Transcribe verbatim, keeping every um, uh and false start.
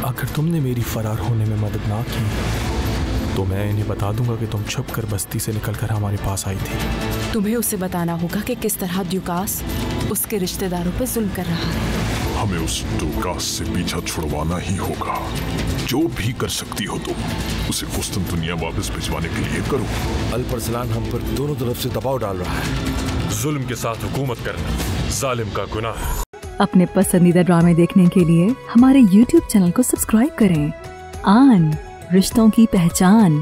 अगर तुमने मेरी फरार होने में मदद ना की तो मैं इन्हें बता दूंगा कि तुम छुप कर बस्ती से निकलकर हमारे पास आई थी। तुम्हें उसे बताना होगा कि किस तरह ड्यूकास उसके रिश्तेदारों पे जुल्म कर रहा है। हमें उस ड्यूकास से पीछा छुड़वाना ही होगा। जो भी कर सकती हो तुम, उसे कुस्तुनतुनिया वापस भिजवाने के लिए करो। अल्परसलान हम पर दोनों तरफ से दबाव डाल रहा है। जुल्म के साथ हुकूमत करना जालिम का गुनाह है। अपने पसंदीदा ड्रामे देखने के लिए हमारे यूट्यूब चैनल को सब्सक्राइब करें। आन, रिश्तों की पहचान।